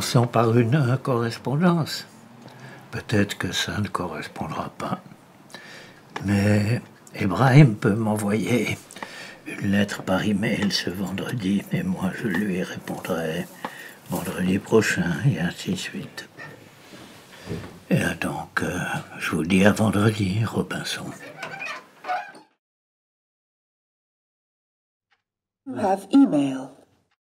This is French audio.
Commençons par une correspondance. Peut-être que ça ne correspondra pas. Mais Ibrahim peut m'envoyer une lettre par email ce vendredi, et moi je lui répondrai vendredi prochain, et ainsi de suite. Et donc, je vous dis à vendredi, Robinson. You have email.